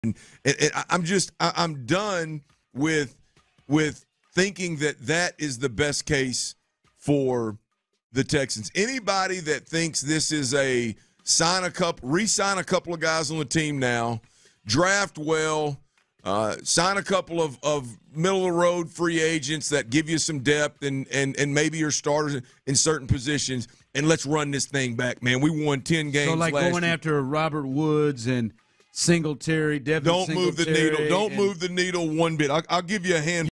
I'm done with thinking that is the best case for the Texans. Anybody that thinks this is a re-sign a couple of guys on the team now, draft well, sign a couple of middle-of-the-road free agents that give you some depth and maybe your starters in certain positions, and let's run this thing back, man. We won 10 games so like last going year. after Robert Woods and Singletary, Devin Don't Singletary. move the needle. Don't move the needle one bit. I'll give you a hand.